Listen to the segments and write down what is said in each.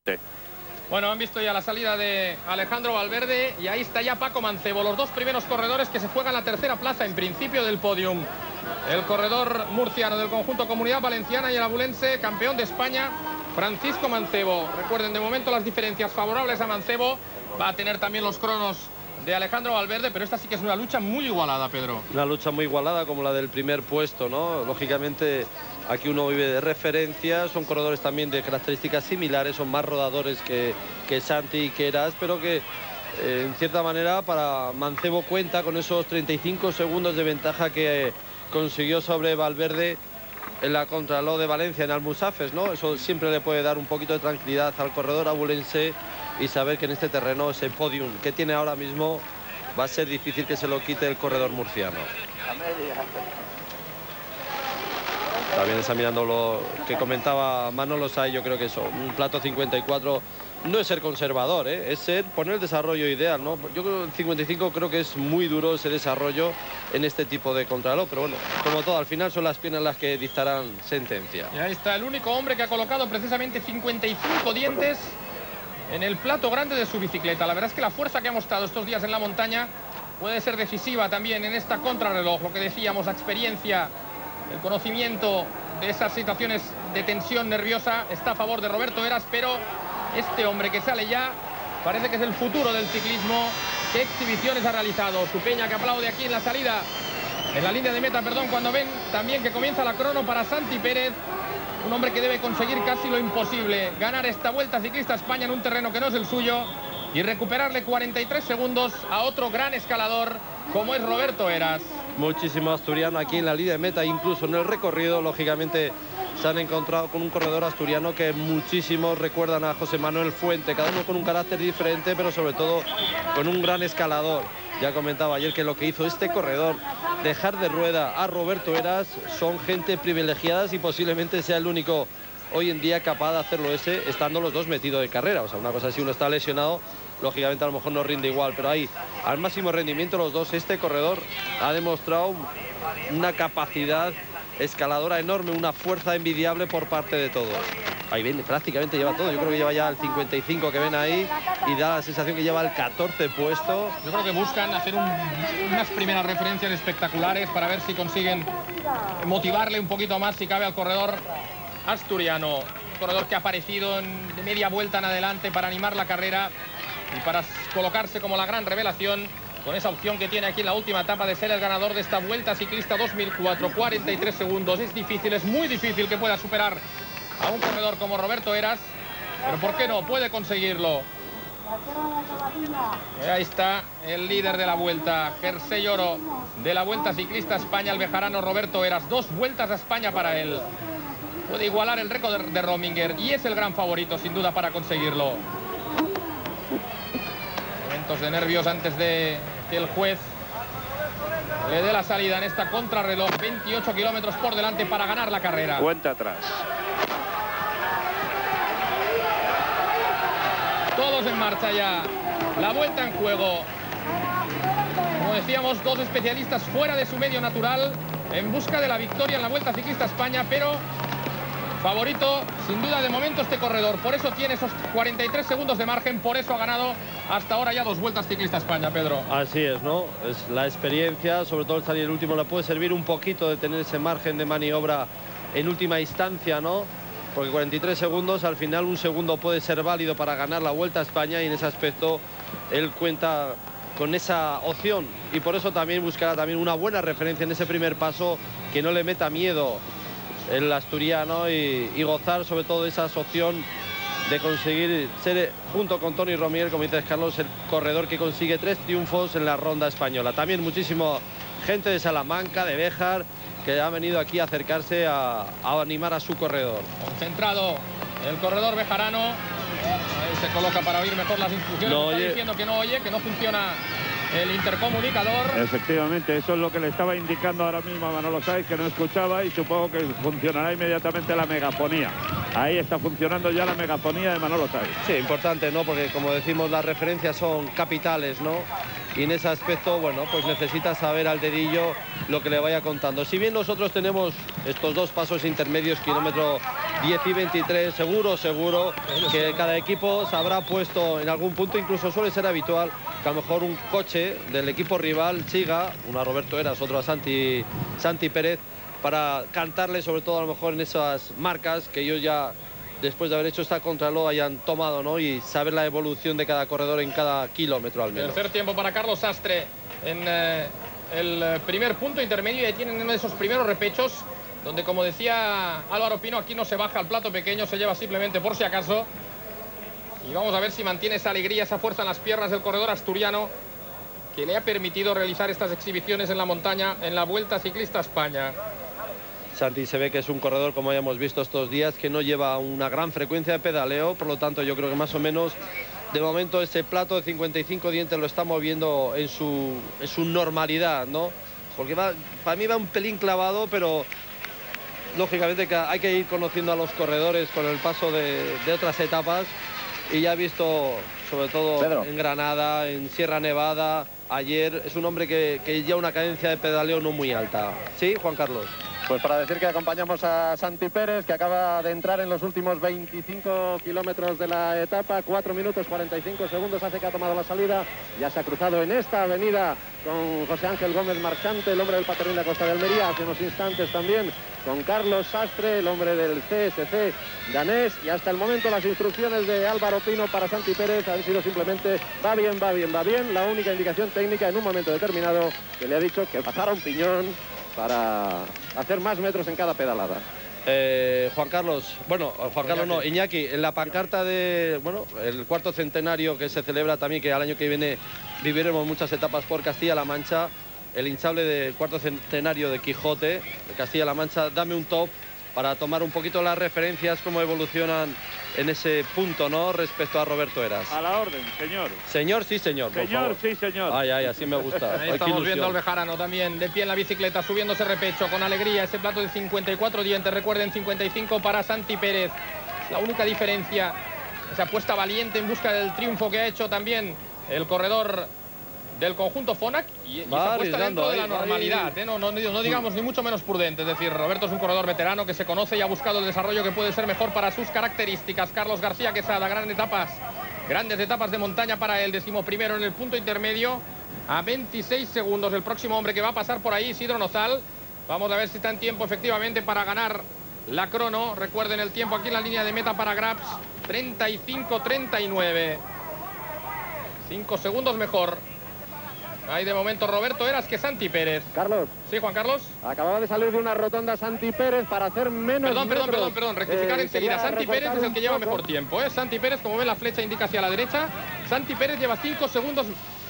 Bueno, han visto ya la salida de Alejandro Valverde y ahí está ya Paco Mancebo, los dos primeros corredores que se juegan la tercera plaza en principio del podium. El corredor murciano del conjunto Comunidad Valenciana y el abulense, campeón de España, Francisco Mancebo. Recuerden, de momento las diferencias favorables a Mancebo. Va a tener también los cronos de Alejandro Valverde, pero esta sí que es una lucha muy igualada, Pedro. Una lucha muy igualada como la del primer puesto, ¿no? Lógicamente aquí uno vive de referencia, son corredores también de características similares, son más rodadores que Santi y que Eras, pero que en cierta manera para Mancebo cuenta con esos 35 segundos de ventaja que consiguió sobre Valverde en la contrarreloj de Valencia en Almusafes, ¿no? Eso siempre le puede dar un poquito de tranquilidad al corredor abulense y saber que en este terreno ese podium que tiene ahora mismo va a ser difícil que se lo quite el corredor murciano. También examinando lo que comentaba Manolo Saiz, yo creo que eso, un plato 54 no es ser conservador, es ser poner el desarrollo ideal, ¿no? Yo creo que el 55 creo que es muy duro ese desarrollo en este tipo de contrarreloj, pero bueno, como todo, al final son las piernas las que dictarán sentencia. Y ahí está el único hombre que ha colocado precisamente 55 dientes en el plato grande de su bicicleta. La verdad es que la fuerza que ha mostrado estos días en la montaña puede ser decisiva también en esta contrarreloj. Lo que decíamos, la experiencia, el conocimiento de esas situaciones de tensión nerviosa está a favor de Roberto Heras, pero este hombre que sale ya parece que es el futuro del ciclismo. ¿Qué exhibiciones ha realizado? Su Peña que aplaude aquí en la salida, en la línea de meta, perdón, cuando ven también que comienza la crono para Santi Pérez. Un hombre que debe conseguir casi lo imposible, ganar esta Vuelta Ciclista a España en un terreno que no es el suyo y recuperarle 43 segundos a otro gran escalador como es Roberto Heras. Muchísimo asturiano aquí en la línea de meta, incluso en el recorrido, lógicamente se han encontrado con un corredor asturiano que muchísimos recuerdan a José Manuel Fuente, cada uno con un carácter diferente, pero sobre todo con un gran escalador. Ya comentaba ayer que lo que hizo este corredor, dejar de rueda a Roberto Heras, son gente privilegiadas y posiblemente sea el único hoy en día capaz de hacerlo estando los dos metidos de carrera. O sea, una cosa, si uno está lesionado, lógicamente a lo mejor no rinde igual, pero ahí al máximo rendimiento los dos. Este corredor ha demostrado una capacidad escaladora enorme, una fuerza envidiable por parte de todos. Ahí viene, prácticamente lleva todo. Yo creo que lleva ya el 55 que ven ahí y da la sensación que lleva el 14 puesto. Yo creo que buscan hacer unas primeras referencias espectaculares para ver si consiguen motivarle un poquito más, si cabe, al corredor asturiano. Un corredor que ha aparecido de media vuelta en adelante para animar la carrera y para colocarse como la gran revelación, con esa opción que tiene aquí en la última etapa de ser el ganador de esta Vuelta Ciclista 2004. 43 segundos, es difícil, es muy difícil que pueda superar a un corredor como Roberto Heras, pero ¿por qué no? Puede conseguirlo. Y ahí está el líder de la Vuelta, jersey oro de la Vuelta Ciclista a España, el bejarano Roberto Heras. 2 vueltas a España para él. Puede igualar el récord de Rominger y es el gran favorito, sin duda, para conseguirlo. Momentos de nervios antes de que el juez le dé la salida en esta contrarreloj. 28 kilómetros por delante para ganar la carrera. Cuenta atrás. Todos en marcha ya. La vuelta en juego. Como decíamos, 2 especialistas fuera de su medio natural en busca de la victoria en la Vuelta Ciclista a España, pero favorito, sin duda, de momento este corredor. Por eso tiene esos 43 segundos de margen, por eso ha ganado hasta ahora ya 2 Vueltas Ciclista a España, Pedro. Así es, ¿no? Es la experiencia, sobre todo el salir el último, le puede servir un poquito de tener ese margen de maniobra en última instancia, ¿no? Porque 43 segundos, al final un segundo puede ser válido para ganar la Vuelta a España y en ese aspecto él cuenta con esa opción y por eso también buscará también una buena referencia en ese primer paso, que no le meta miedo el asturiano y gozar sobre todo de esa opción de conseguir ser, junto con Toni Romier, como dices, Carlos, el corredor que consigue 3 triunfos en la ronda española. También muchísimo gente de Salamanca, de Béjar, que ha venido aquí a acercarse a animar a su corredor. Concentrado el corredor bejarano. Ahí se coloca para oír mejor las instrucciones. No, está diciendo que no oye, que no funciona el intercomunicador. Efectivamente, eso es lo que le estaba indicando ahora mismo a Manolo Saiz, que no escuchaba, y supongo que funcionará inmediatamente la megafonía. Ahí está funcionando ya la megafonía de Manolo Saiz. Sí, importante, ¿no? Porque como decimos, las referencias son capitales, ¿no? Y en ese aspecto, bueno, pues necesita saber al dedillo lo que le vaya contando. Si bien nosotros tenemos estos 2 pasos intermedios, kilómetro 10 y 23, seguro que cada equipo se habrá puesto en algún punto, incluso suele ser habitual que a lo mejor un coche del equipo rival siga, uno a Roberto Heras, otro a Santi Pérez, para cantarle sobre todo a lo mejor en esas marcas que ellos ya, después de haber hecho esta contrarreloj, hayan tomado, ¿no? Y saber la evolución de cada corredor en cada kilómetro al menos. Tercer tiempo para Carlos Sastre en el primer punto intermedio, y tienen uno de esos primeros repechos donde, como decía Álvaro Pino, aquí no se baja al plato pequeño, se lleva simplemente por si acaso. Y vamos a ver si mantiene esa alegría, esa fuerza en las piernas del corredor asturiano, que le ha permitido realizar estas exhibiciones en la montaña en la Vuelta Ciclista a España. Santi se ve que es un corredor, como ya hemos visto estos días, que no lleva una gran frecuencia de pedaleo, por lo tanto yo creo que más o menos de momento ese plato de 55 dientes lo está moviendo en su normalidad, ¿no? Porque para mí va un pelín clavado, pero lógicamente que hay que ir conociendo a los corredores con el paso de otras etapas, y ya he visto, sobre todo Pedro, en Granada, en Sierra Nevada, ayer, es un hombre que lleva una cadencia de pedaleo no muy alta. ¿Sí, Juan Carlos? Pues para decir que acompañamos a Santi Pérez, que acaba de entrar en los últimos 25 kilómetros de la etapa, 4 minutos 45 segundos hace que ha tomado la salida. Ya se ha cruzado en esta avenida con José Ángel Gómez Marchante, el hombre del Paterrín de Costa de Almería, hace unos instantes también con Carlos Sastre, el hombre del CSC danés, y hasta el momento las instrucciones de Álvaro Pino para Santi Pérez han sido simplemente va bien, va bien, va bien. La única indicación técnica en un momento determinado que le ha dicho que pasara un piñón para hacer más metros en cada pedalada. Juan Carlos, bueno, Juan Carlos no, Iñaki, en la pancarta de, bueno, el cuarto centenario que se celebra también, que al año que viene viviremos muchas etapas por Castilla-La Mancha, el hinchable del cuarto centenario de Quijote, de Castilla-La Mancha, dame un top para tomar un poquito las referencias, cómo evolucionan en ese punto, ¿no?, respecto a Roberto Heras. A la orden, señor. Señor, sí, señor. Señor, sí, señor. Ay, así me gusta. Ahí estamos viendo al Bejarano también, de pie en la bicicleta, subiendo ese repecho con alegría, ese plato de 54 dientes, recuerden, 55 para Santi Pérez. La única diferencia, esa apuesta valiente en busca del triunfo que ha hecho también el corredor del conjunto Fonac, y esa apuesta dentro de la normalidad, no digamos ni mucho menos prudente. Es decir, Roberto es un corredor veterano que se conoce y ha buscado el desarrollo que puede ser mejor para sus características. Carlos García Quesada, grandes etapas de montaña para el 11º en el punto intermedio, a 26 segundos. El próximo hombre que va a pasar por ahí, Isidro Nozal. Vamos a ver si está en tiempo efectivamente para ganar la crono. Recuerden el tiempo aquí en la línea de meta para Grabs, 35-39. 5 segundos mejor. Hay de momento Roberto Heras que Santi Pérez. Carlos. Sí, Juan Carlos. Acababa de salir de una rotonda Santi Pérez para hacer menos Perdón, rectificar enseguida. Santi Pérez es el que lleva mejor tiempo, ¿eh? Santi Pérez, como ven, la flecha indica hacia la derecha. Santi Pérez lleva 5 segundos.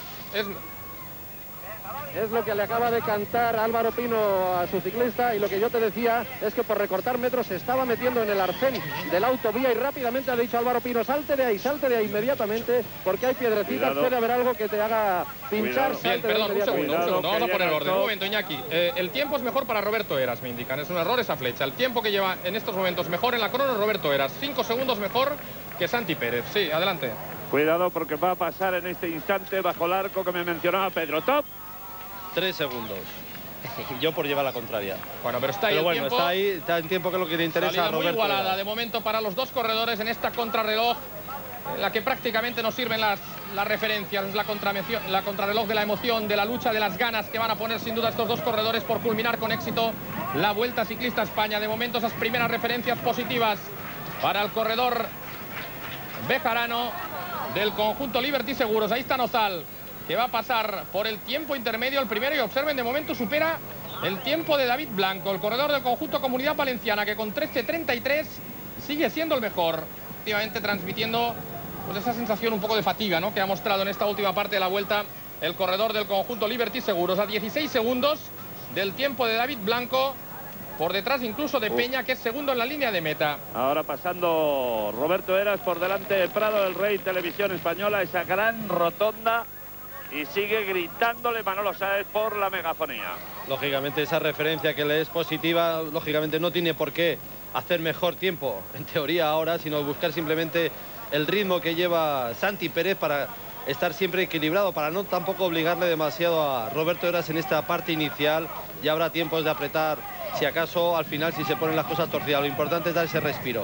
Es lo que le acaba de cantar Álvaro Pino a su ciclista, y lo que yo te decía es que por recortar metros se estaba metiendo en el arcén de la autovía, y rápidamente ha dicho Álvaro Pino, salte de ahí inmediatamente, porque hay piedrecitas, puede haber algo que te haga pinchar. Bien, perdón, un segundo, vamos a poner orden. Un momento, Iñaki. El tiempo es mejor para Roberto Heras, me indican. Es un error esa flecha. El tiempo que lleva en estos momentos mejor en la crono Roberto Heras, 5 segundos mejor que Santi Pérez. Sí, adelante. Cuidado, porque va a pasar en este instante bajo el arco que me mencionaba Pedro. Top. 3 segundos. Yo por llevar la contraria. Bueno, pero está ahí el tiempo. Está en tiempo, que es lo que le interesa Salida a Roberto. Muy igualada de momento para los dos corredores en esta contrarreloj, en la que prácticamente nos sirven las referencias. Es la contrarreloj de la emoción, de la lucha, de las ganas que van a poner sin duda estos dos corredores por culminar con éxito la Vuelta Ciclista a España. De momento esas primeras referencias positivas para el corredor bejarano del conjunto Liberty Seguros. Ahí está Nozal, que va a pasar por el tiempo intermedio el primero, y observen, de momento supera el tiempo de David Blanco, el corredor del conjunto Comunidad Valenciana, que con 13:33 sigue siendo el mejor, efectivamente transmitiendo pues esa sensación un poco de fatiga, ¿no?, que ha mostrado en esta última parte de la vuelta el corredor del conjunto Liberty Seguros, a 16 segundos del tiempo de David Blanco, por detrás incluso de Peña, que es segundo en la línea de meta. Ahora pasando Roberto Heras por delante de Prado del Rey, Televisión Española, esa gran rotonda, y sigue gritándole Manolo Sáez por la megafonía. Lógicamente esa referencia que le es positiva, lógicamente no tiene por qué hacer mejor tiempo, en teoría ahora, sino buscar simplemente el ritmo que lleva Santi Pérez para estar siempre equilibrado, para no tampoco obligarle demasiado a Roberto Heras en esta parte inicial. Ya habrá tiempos de apretar si acaso al final si se ponen las cosas torcidas. Lo importante es dar ese respiro.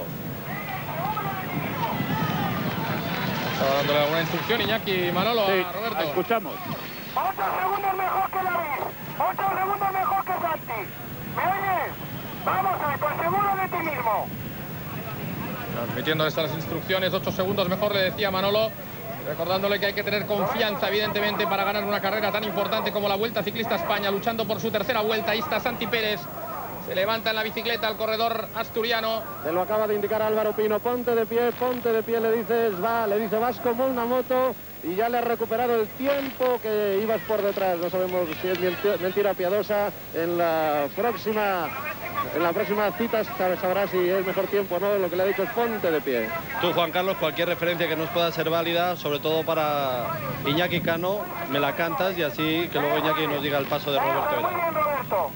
Estaba dándole alguna instrucción Iñaki Manolo Sí, a Roberto. escuchamos. 8 segundos mejor que David. 8 segundos mejor que Santi. ¿Me oyes? Vamos, con seguro de ti mismo. Transmitiendo estas instrucciones, 8 segundos mejor, le decía Manolo. Recordándole que hay que tener confianza, evidentemente, para ganar una carrera tan importante como la Vuelta Ciclista a España, luchando por su tercera vuelta. Ahí está Santi Pérez. Se levanta en la bicicleta el corredor asturiano. Se lo acaba de indicar Álvaro Pino. Ponte de pie, le dices, vas como una moto y ya le has recuperado el tiempo que ibas por detrás. No sabemos si es mentira piadosa. En la próxima cita sabrá si es mejor tiempo o no. Lo que le ha dicho es ponte de pie. Tú, Juan Carlos, cualquier referencia que nos pueda ser válida, sobre todo para Iñaki Cano, me la cantas y así que luego Iñaki nos diga el paso de Roberto Muy Heras. bien, Roberto.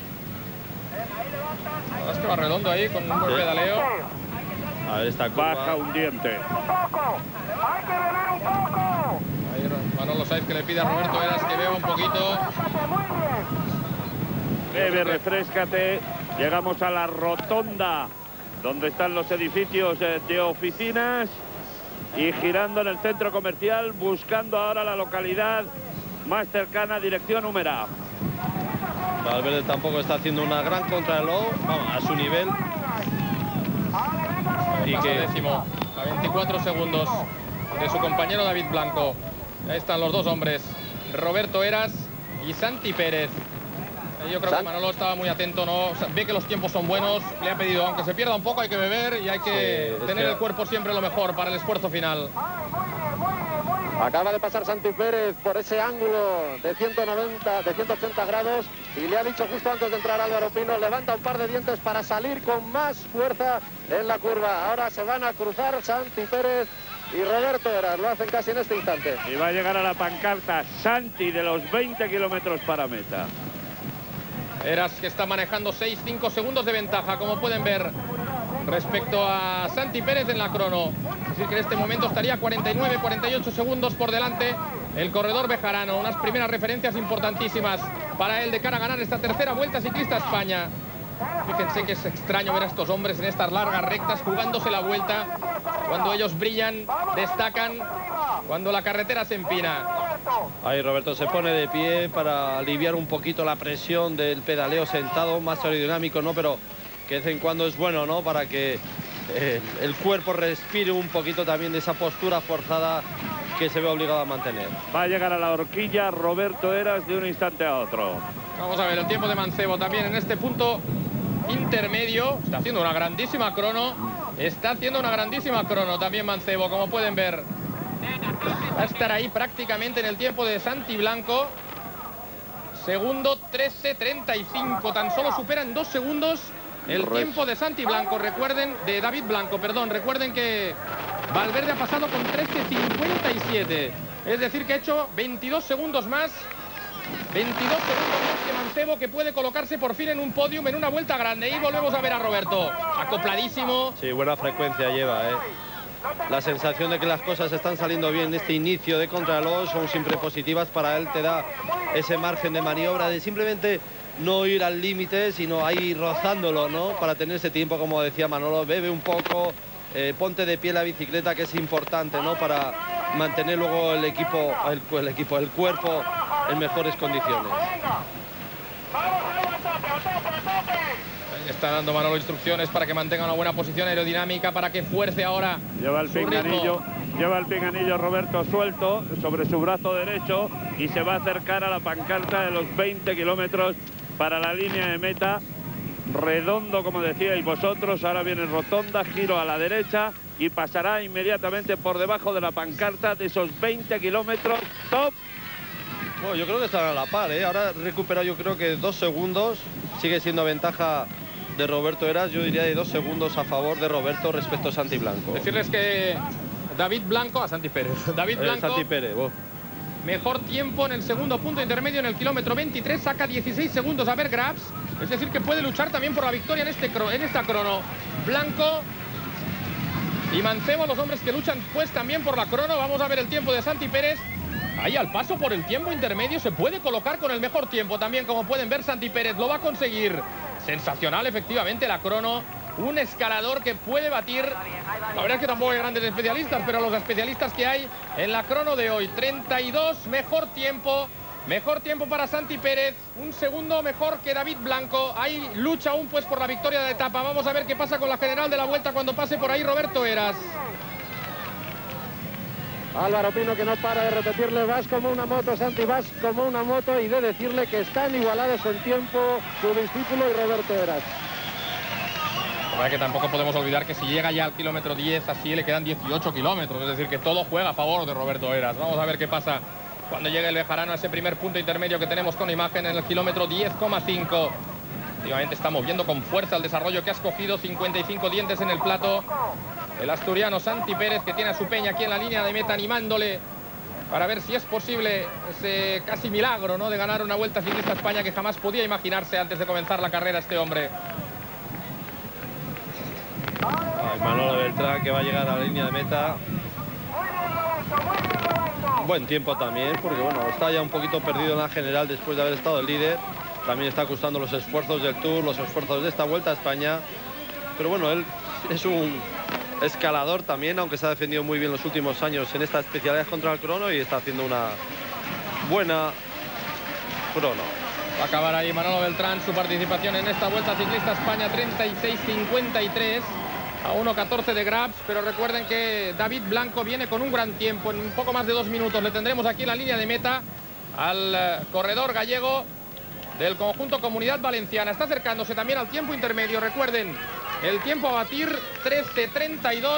Es que va redondo ahí con un buen pedaleo. A ver esta curva. Baja un diente. Un poco. Hay que beber un poco. Ahí Manolo Saiz que le pide a Roberto Heras que beba un poquito. Muy bien. Bebe, refréscate. Llegamos a la rotonda, donde están los edificios de oficinas. Y girando en el centro comercial, buscando ahora la localidad más cercana, dirección Úmera. Valverde tampoco está haciendo una gran contrarreloj, vamos, a su nivel. Y que décimo, a 24 segundos de su compañero David Blanco. Ahí están los dos hombres, Roberto Heras y Santi Pérez. Yo creo que Manolo estaba muy atento, ¿no? O sea, ve que los tiempos son buenos, le ha pedido, aunque se pierda un poco, hay que beber y hay que tener el cuerpo siempre lo mejor para el esfuerzo final. Acaba de pasar Santi Pérez por ese ángulo de 180 grados y le ha dicho justo antes de entrar Álvaro Pino, levanta un par de dientes para salir con más fuerza en la curva. Ahora se van a cruzar Santi Pérez y Roberto Heras, lo hacen casi en este instante. Y va a llegar a la pancarta Santi de los 20 kilómetros para meta. Heras que está manejando 6-5 segundos de ventaja, como pueden ver, respecto a Santi Pérez en la crono. Es decir, que en este momento estaría 49-48 segundos por delante el corredor bejarano. Unas primeras referencias importantísimas para él de cara a ganar esta tercera Vuelta Ciclista a España. Fíjense que es extraño ver a estos hombres en estas largas rectas jugándose la vuelta. Cuando ellos brillan, destacan, cuando la carretera se empina. Ahí Roberto se pone de pie para aliviar un poquito la presión del pedaleo sentado, más aerodinámico, ¿no? Pero que de vez en cuando es bueno, ¿no? Para que el cuerpo respire un poquito también de esa postura forzada que se ve obligado a mantener. Va a llegar a la horquilla Roberto Heras de un instante a otro. Vamos a ver el tiempo de Mancebo también en este punto intermedio. Está haciendo una grandísima crono. Está haciendo una grandísima crono también Mancebo, como pueden ver. Va a estar ahí prácticamente en el tiempo de Santi Blanco. Segundo 13:35. Tan solo supera en 2 segundos el tiempo de Santi Blanco. Recuerden, de David Blanco, perdón. Recuerden que Valverde ha pasado con 13:57. Es decir, que ha hecho 22 segundos más. 22 segundos más que Mancebo, que puede colocarse por fin en un podium en una vuelta grande. Y volvemos a ver a Roberto acopladísimo. Sí, buena frecuencia lleva, ¿eh? La sensación de que las cosas están saliendo bien en este inicio de contrarreloj son siempre positivas para él. Te da ese margen de maniobra de simplemente no ir al límite, sino ahí rozándolo, ¿no? Para tener ese tiempo, como decía Manolo, bebe un poco, ponte de pie la bicicleta, que es importante, ¿no? Para mantener luego el cuerpo en mejores condiciones. Está dando Manolo instrucciones para que mantenga una buena posición aerodinámica, para que fuerce ahora. Lleva el pinganillo Roberto suelto sobre su brazo derecho y se va a acercar a la pancarta de los 20 kilómetros para la línea de meta. Redondo, como decíais vosotros, ahora viene rotonda, giro a la derecha y pasará inmediatamente por debajo de la pancarta de esos 20 kilómetros top. Bueno, yo creo que están a la par, ¿eh? Ahora recupera, yo creo que 2 segundos, sigue siendo ventaja de Roberto Heras, yo diría de 2 segundos a favor de Roberto respecto a Santi Blanco. Decirles que David Blanco, a Santi Pérez, David Blanco, Santi Pérez, mejor tiempo en el segundo punto intermedio en el kilómetro 23, saca 16 segundos a Berggraves, es decir que puede luchar también por la victoria en esta crono. Blanco y Mancebo, los hombres que luchan pues también por la crono. Vamos a ver el tiempo de Santi Pérez. Ahí al paso por el tiempo intermedio se puede colocar con el mejor tiempo también, como pueden ver. Santi Pérez lo va a conseguir. Sensacional, efectivamente, la crono. Un escalador que puede batir. La verdad es que tampoco hay grandes especialistas, pero los especialistas que hay en la crono de hoy. 32, mejor tiempo. Mejor tiempo para Santi Pérez. Un segundo mejor que David Blanco. Hay lucha aún pues por la victoria de etapa. Vamos a ver qué pasa con la general de la Vuelta cuando pase por ahí Roberto Heras. Álvaro Pino, que no para de repetirle: vas como una moto, Santi, vas como una moto, y de decirle que están igualados en tiempo su discípulo y Roberto Heras. La verdad que tampoco podemos olvidar que si llega ya al kilómetro 10, así le quedan 18 kilómetros. Es decir, que todo juega a favor de Roberto Heras. Vamos a ver qué pasa cuando llegue el bejarano a ese primer punto intermedio que tenemos con imagen en el kilómetro 10,5. Últimamente está moviendo con fuerza el desarrollo que ha escogido. 55 dientes en el plato. El asturiano Santi Pérez, que tiene a su peña aquí en la línea de meta animándole para ver si es posible ese casi milagro, ¿no?, de ganar una Vuelta Ciclista a España que jamás podía imaginarse antes de comenzar la carrera este hombre. Manolo Beltrán, que va a llegar a la línea de meta. Buen tiempo también, porque bueno, está ya un poquito perdido en la general después de haber estado el líder. También está acusando los esfuerzos del Tour, los esfuerzos de esta Vuelta a España. Pero bueno, él es un escalador también, aunque se ha defendido muy bien los últimos años en esta especialidad contra el crono, y está haciendo una buena crono. Va a acabar ahí Manolo Beltrán su participación en esta Vuelta Ciclista a España, 36.53 a 1.14 de Grabs, pero recuerden que David Blanco viene con un gran tiempo. En un poco más de 2 minutos le tendremos aquí en la línea de meta al corredor gallego del conjunto Comunidad Valenciana. Está acercándose también al tiempo intermedio. Recuerden, el tiempo a batir, 13.32.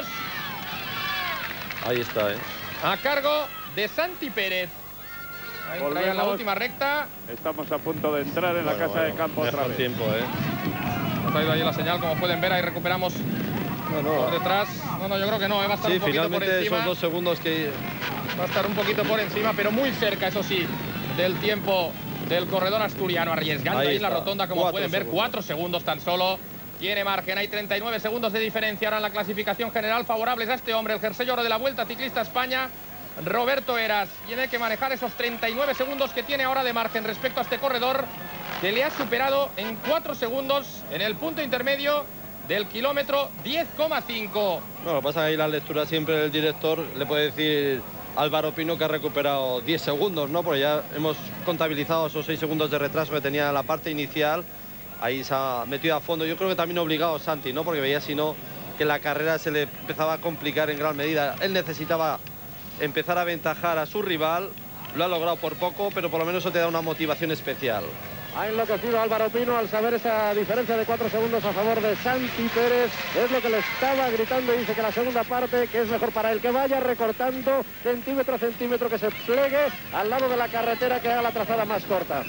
Ahí está, a cargo de Santi Pérez. Ahí trae la última recta. Estamos a punto de entrar en la casa de campo otra vez. Tiempo, Ha traído ahí la señal, como pueden ver. Ahí recuperamos por detrás. No, yo creo que no, va a estar un poquito por encima. Esos 2 segundos que... Va a estar un poquito por encima, pero muy cerca, eso sí, del tiempo del corredor asturiano, arriesgando ahí en la rotonda, como pueden ver, 4 segundos tan solo. Tiene margen, hay 39 segundos de diferencia ahora en la clasificación general favorables a este hombre, el jersey oro de la Vuelta Ciclista a España, Roberto Heras. Tiene que manejar esos 39 segundos que tiene ahora de margen respecto a este corredor, que le ha superado en 4 segundos en el punto intermedio del kilómetro 10,5. No, lo que pasa es que ahí la lectura siempre del director le puede decir Álvaro Pino que ha recuperado 10 segundos, ¿no? Porque ya hemos contabilizado esos 6 segundos de retraso que tenía en la parte inicial. Ahí se ha metido a fondo. Yo creo que también obligado Santi, ¿no? Porque veía si no que la carrera se le empezaba a complicar en gran medida. Él necesitaba empezar a aventajar a su rival. Lo ha logrado por poco, pero por lo menos eso te da una motivación especial. Ha enloquecido Álvaro Pino al saber esa diferencia de 4 segundos a favor de Santi Pérez. Es lo que le estaba gritando, y dice que la segunda parte, que es mejor para él, que vaya recortando centímetro a centímetro, que se plegue al lado de la carretera, que haga la trazada más corta.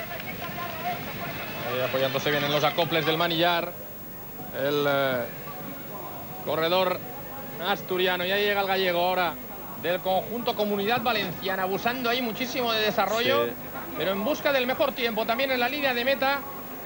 Ahí apoyándose bien en los acoples del manillar el corredor asturiano. Y ahí llega el gallego ahora del conjunto Comunidad Valenciana, abusando ahí muchísimo de desarrollo, sí, pero en busca del mejor tiempo también en la línea de meta.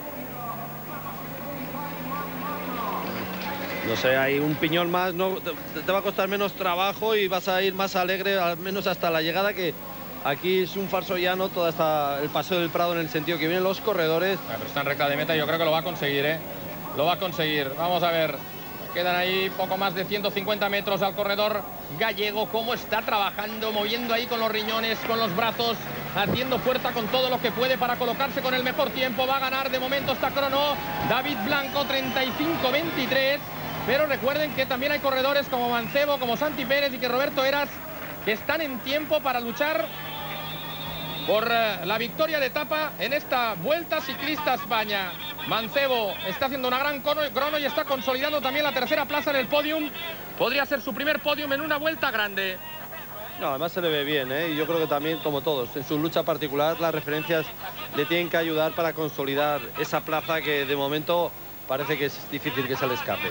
No sé, hay un piñón más, no te va a costar menos trabajo y vas a ir más alegre, al menos hasta la llegada, que aquí es un falso llano, todo el paseo del Prado en el sentido que vienen los corredores. Pero está en recta de meta y yo creo que lo va a conseguir, Lo va a conseguir. Vamos a ver. Quedan ahí poco más de 150 metros al corredor gallego. Cómo está trabajando, moviendo ahí con los riñones, con los brazos, haciendo fuerza con todo lo que puede para colocarse con el mejor tiempo. Va a ganar de momento esta crono David Blanco, 35-23. Pero recuerden que también hay corredores como Mancebo, como Santi Pérez y que Roberto Heras, que están en tiempo para luchar por la victoria de etapa en esta Vuelta Ciclista a España. Mancebo está haciendo una gran crono y está consolidando también la tercera plaza en el podium. Podría ser su primer podium en una vuelta grande. No, además se le ve bien, y yo creo que también, como todos, en su lucha particular, las referencias le tienen que ayudar para consolidar esa plaza que de momento parece que es difícil que se le escape.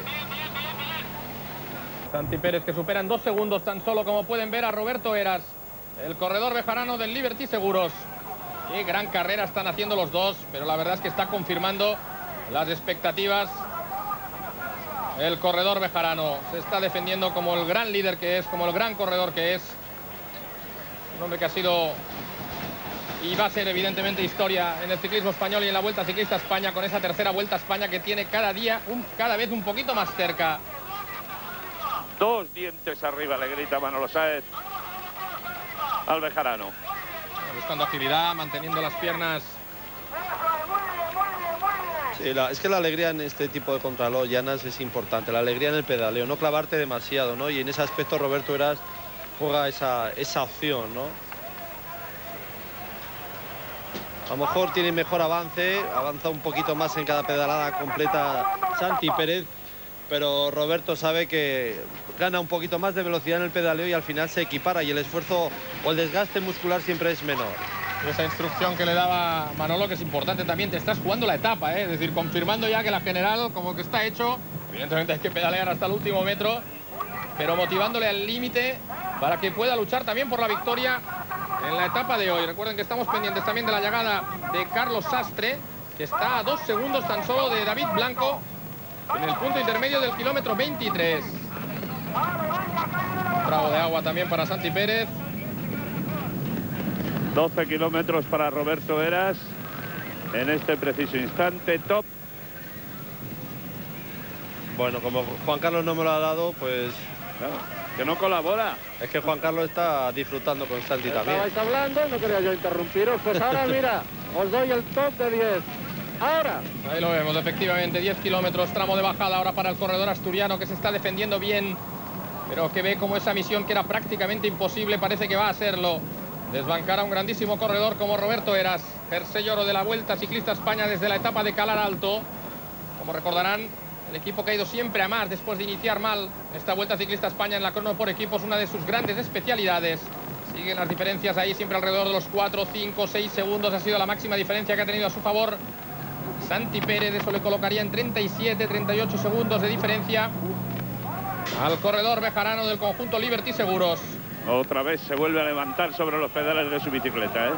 Santi Pérez, que supera en 2 segundos tan solo, como pueden ver, a Roberto Heras, el corredor bejarano del Liberty Seguros. Qué gran carrera están haciendo los dos, pero la verdad es que está confirmando las expectativas. El corredor bejarano se está defendiendo como el gran líder que es, como el gran corredor que es. Un hombre que ha sido y va a ser evidentemente historia en el ciclismo español y en la Vuelta Ciclista a España, con esa tercera Vuelta a España que tiene cada vez un poquito más cerca. 2 dientes arriba, le grita Manolo Sáez al bejarano. Buscando agilidad, manteniendo las piernas. Sí, es que la alegría en este tipo de contrarreloj llanas es importante, la alegría en el pedaleo, no clavarte demasiado, ¿no? Y en ese aspecto Roberto Heras juega esa opción, ¿no? A lo mejor tiene mejor avance, avanza un poquito más en cada pedalada completa Santi Pérez, pero Roberto sabe que gana un poquito más de velocidad en el pedaleo y al final se equipara y el esfuerzo o el desgaste muscular siempre es menor. Esa instrucción que le daba Manolo, que es importante también, te estás jugando la etapa, es decir, confirmando ya que la general como que está hecho. Evidentemente hay que pedalear hasta el último metro, pero motivándole al límite para que pueda luchar también por la victoria en la etapa de hoy. Recuerden que estamos pendientes también de la llegada de Carlos Sastre, que está a 2 segundos tan solo de David Blanco en el punto intermedio del kilómetro 23. Trago de agua también para Santi Pérez. 12 kilómetros para Roberto Heras en este preciso instante. Top. Bueno, como Juan Carlos no me lo ha dado, pues... Claro, que no colabora. Es que Juan Carlos está disfrutando con Santi también. Estabais hablando, no quería yo interrumpiros. Pues ahora, mira, os doy el top de 10. Ahora. Ahí lo vemos, efectivamente, 10 kilómetros, tramo de bajada ahora para el corredor asturiano, que se está defendiendo bien, pero que ve como esa misión que era prácticamente imposible parece que va a serlo. Desbancar a un grandísimo corredor como Roberto Heras, jersey oro de la Vuelta Ciclista a España desde la etapa de Calar Alto. Como recordarán, el equipo que ha ido siempre a más después de iniciar mal esta Vuelta Ciclista a España en la crono por equipos, una de sus grandes especialidades. Siguen las diferencias ahí siempre alrededor de los 4, 5, 6 segundos. Ha sido la máxima diferencia que ha tenido a su favor Santi Pérez. Eso le colocaría en 37, 38 segundos de diferencia al corredor bejarano del conjunto Liberty Seguros. Otra vez se vuelve a levantar sobre los pedales de su bicicleta, ¿eh?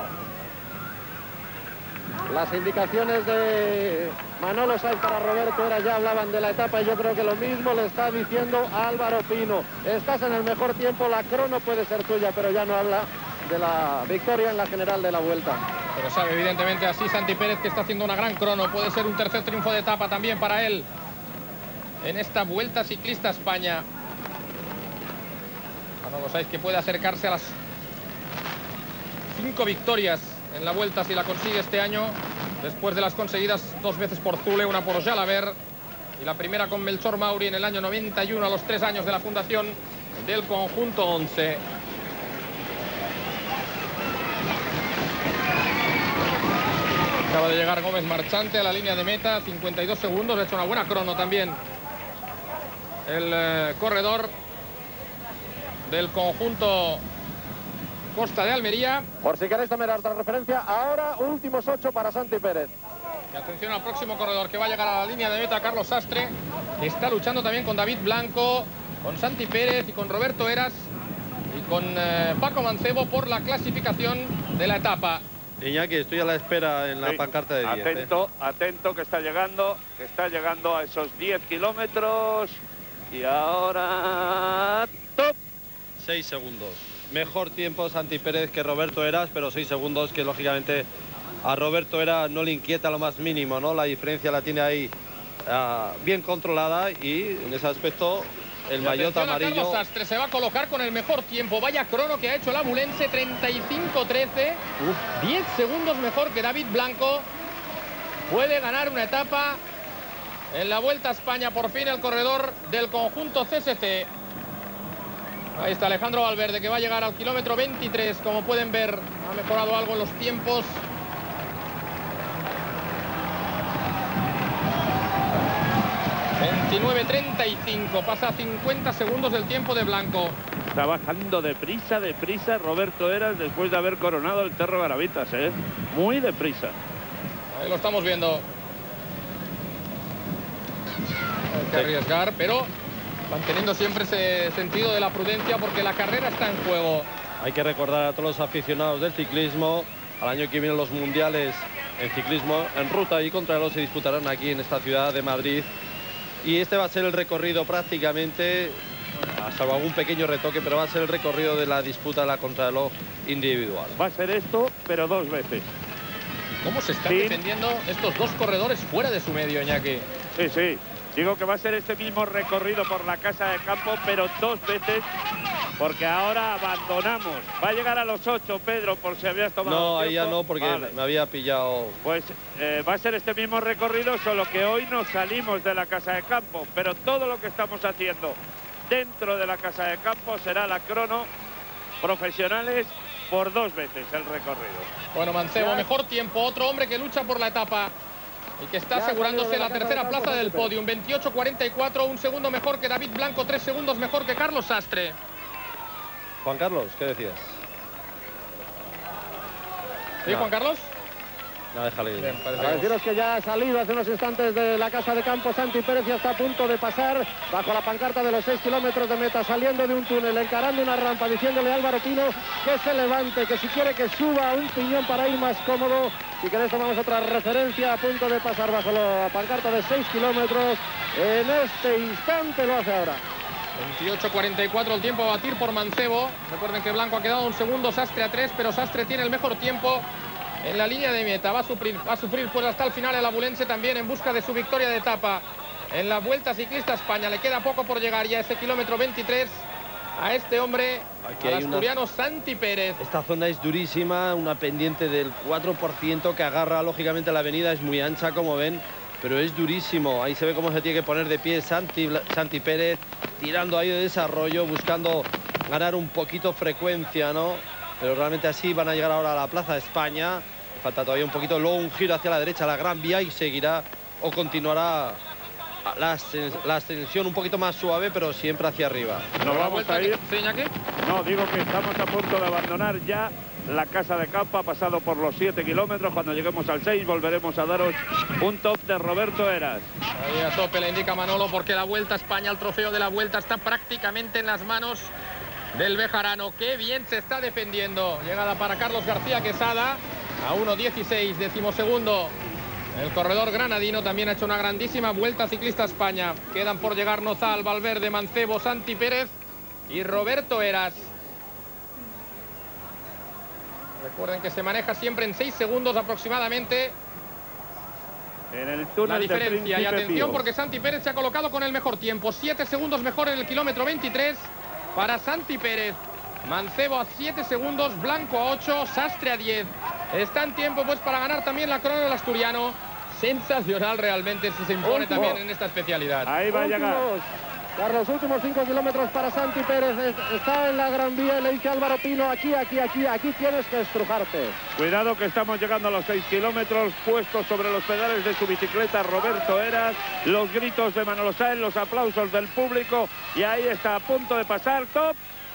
Las indicaciones de Manolo Sáez para Roberto Heras ya hablaban de la etapa y yo creo que lo mismo le está diciendo Álvaro Pino. Estás en el mejor tiempo, la crono puede ser tuya, pero ya no habla de la victoria en la general de la Vuelta. Pero sabe evidentemente así Santi Pérez que está haciendo una gran crono. Puede ser un tercer triunfo de etapa también para él en esta Vuelta Ciclista a España. Manolo Sáez que puede acercarse a las 5 victorias en la Vuelta si la consigue este año, después de las conseguidas 2 veces por Zule, una por Jalabert y la primera con Melchor Mauri en el año 91, a los 3 años de la fundación del conjunto 11. Acaba de llegar Gómez Marchante a la línea de meta, 52 segundos, ha hecho una buena crono también el corredor del conjunto Costa de Almería. Por si queréis tomar otra referencia, ahora últimos 8 para Santi Pérez. Y atención al próximo corredor que va a llegar a la línea de meta, Carlos Sastre. Está luchando también con David Blanco, con Santi Pérez y con Roberto Heras y con Paco Mancebo por la clasificación de la etapa. Iñaki, estoy a la espera en la pancarta de 10. Atento, atento, que está llegando a esos 10 kilómetros. Y ahora... ¡top! 6 segundos. Mejor tiempo Santi Pérez que Roberto Heras, pero 6 segundos que lógicamente a Roberto Heras no le inquieta lo más mínimo, ¿no? La diferencia la tiene ahí bien controlada y en ese aspecto el maillot amarillo... Carlos Sastre se va a colocar con el mejor tiempo. Vaya crono que ha hecho el abulense, 35-13. 10 segundos mejor que David Blanco. Puede ganar una etapa en la Vuelta a España. Por fin el corredor del conjunto CSC. Ahí está Alejandro Valverde, que va a llegar al kilómetro 23. Como pueden ver, ha mejorado algo en los tiempos. ...29-35, pasa 50 segundos del tiempo de Blanco. Está bajando deprisa Roberto Heras después de haber coronado el Cerro Garavitas, ¿eh? Muy deprisa. Ahí lo estamos viendo. Hay que arriesgar, pero manteniendo siempre ese sentido de la prudencia, porque la carrera está en juego. Hay que recordar a todos los aficionados del ciclismo, al año que viene los mundiales en ciclismo en ruta y contrarreloj se disputarán aquí en esta ciudad de Madrid. Y este va a ser el recorrido prácticamente salvo algún pequeño retoque, pero va a ser el recorrido de la disputa de la contrarreloj individual. Va a ser esto, pero 2 veces. ¿Cómo se están defendiendo estos dos corredores fuera de su medio, Iñaki? Sí, sí. Digo que va a ser este mismo recorrido por la casa de campo, pero 2 veces, porque ahora abandonamos. Va a llegar a los 8, Pedro, por si habías tomado No, ahí tiempo. ya no, porque vale. me había pillado. Pues va a ser este mismo recorrido, solo que hoy nos salimos de la casa de campo, pero todo lo que estamos haciendo dentro de la casa de campo será la crono profesionales por 2 veces el recorrido. Bueno, Mancebo, mejor tiempo, otro hombre que lucha por la etapa y que está asegurándose la tercera plaza del podium. 28.44, un segundo mejor que David Blanco, 3 segundos mejor que Carlos Sastre. Juan Carlos, ¿qué decías? ¿Sí, Juan Carlos? No, déjale ir. Bien, parece A que deciros que ya ha salido hace unos instantes de la casa de campo Santi Pérez y está a punto de pasar bajo la pancarta de los 6 kilómetros de meta, saliendo de un túnel, encarando una rampa, diciéndole a Álvaro Pino que se levante, que si quiere que suba un piñón para ir más cómodo. Y con esto tomamos otra referencia, a punto de pasar bajo la pancarta de 6 kilómetros. En este instante lo hace ahora. 28.44 el tiempo a batir por Mancebo. Recuerden que Blanco ha quedado un segundo, Sastre a 3, pero Sastre tiene el mejor tiempo en la línea de meta. Va a sufrir pues hasta el final el abulense también en busca de su victoria de etapa en la Vuelta Ciclista España. Le queda poco por llegar ya a ese kilómetro 23 a este hombre, al asturiano Santi Pérez. Esta zona es durísima, una pendiente del 4% que agarra lógicamente la avenida, es muy ancha como ven, pero es durísimo. Ahí se ve cómo se tiene que poner de pie Santi Pérez, tirando ahí de desarrollo, buscando ganar un poquito frecuencia, ¿no? Pero realmente así van a llegar ahora a la Plaza de España. Falta todavía un poquito, luego un giro hacia la derecha, la Gran Vía, y seguirá o continuará la ascensión un poquito más suave, pero siempre hacia arriba. Nos vamos a ir. ¿Sí, Iñaki? No, digo que estamos a punto de abandonar ya la casa de campo. Ha pasado por los 7 kilómetros. Cuando lleguemos al 6 volveremos a daros un top de Roberto Heras. Ahí a tope le indica Manolo, porque la Vuelta a España, el trofeo de la Vuelta, está prácticamente en las manos del bejarano. Qué bien se está defendiendo. Llegada para Carlos García Quesada a 1.16, decimosegundo. El corredor granadino también ha hecho una grandísima Vuelta Ciclista España. Quedan por llegar Nozal, Valverde, Mancebo, Santi Pérez y Roberto Heras. Recuerden que se maneja siempre en 6 segundos aproximadamente En el túnel la diferencia. de Príncipe Y atención, Pío, porque Santi Pérez se ha colocado con el mejor tiempo. 7 segundos mejor en el kilómetro 23 para Santi Pérez. Mancebo a 7 segundos, Blanco a 8, Sastre a 10. Está en tiempo pues para ganar también la crono del asturiano. Sensacional realmente, se impone también en esta especialidad. ahí va a llegar. Carlos, últimos 5 kilómetros para Santi Pérez. Está en la Gran Vía y le dice a Álvaro Pino, aquí tienes que estrujarte. Cuidado que estamos llegando a los 6 kilómetros, puestos sobre los pedales de su bicicleta Roberto Heras, los gritos de Manolo Sáenz, los aplausos del público, y ahí está a punto de pasar top.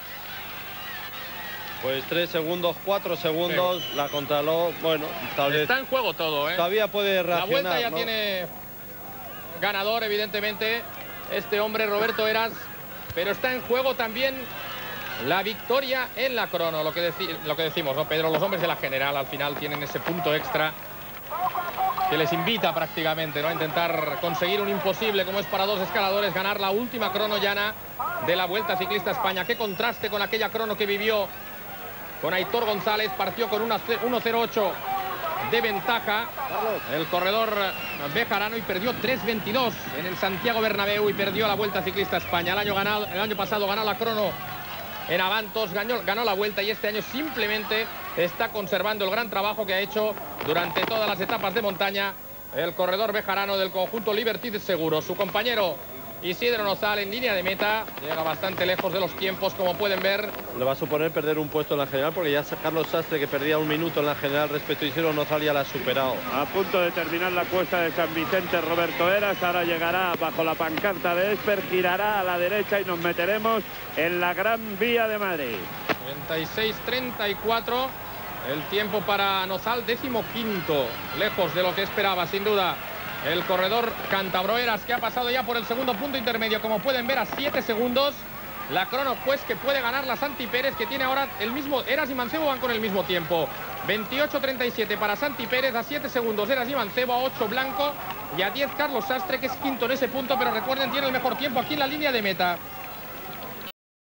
Pues 3 segundos, 4 segundos, la contrarreloj, bueno, tal vez Está en juego todo, ¿eh? todavía puede reaccionar. La Vuelta ya ¿no? tiene ganador, evidentemente, este hombre Roberto Heras, pero está en juego también la victoria en la crono, lo que decimos, ¿no, Pedro? Los hombres de la general al final tienen ese punto extra que les invita prácticamente, ¿no?, a intentar conseguir un imposible, como es para dos escaladores, ganar la última crono llana de la Vuelta Ciclista España. Qué contraste con aquella crono que vivió con Aitor González, partió con 1.08 de ventaja el corredor bejarano y perdió 3.22 en el Santiago Bernabéu y perdió la Vuelta Ciclista España. El año pasado ganó la crono en Avantos, ganó la Vuelta, y este año simplemente está conservando el gran trabajo que ha hecho durante todas las etapas de montaña el corredor bejarano del conjunto Liberty Seguros. Su compañero Isidro Nozal en línea de meta llega bastante lejos de los tiempos, como pueden ver. Le va a suponer perder un puesto en la general, porque ya Carlos Sastre, que perdía 1 minuto en la general respecto a Isidro Nozal, ya la ha superado. A punto de terminar la cuesta de San Vicente Roberto Heras, ahora llegará bajo la pancarta de Esper, girará a la derecha y nos meteremos en la Gran Vía de Madrid. 36.34 el tiempo para Nozal, 15º, lejos de lo que esperaba sin duda el corredor cántabro Heras, que ha pasado ya por el segundo punto intermedio, como pueden ver, a 7 segundos. La crono pues que puede ganar la Santi Pérez, que tiene ahora el mismo. Heras y Mancebo van con el mismo tiempo. 28.37 para Santi Pérez, a 7 segundos Heras y Mancebo, a 8 Blanco y a 10 Carlos Sastre, que es quinto en ese punto, pero recuerden, tiene el mejor tiempo aquí en la línea de meta.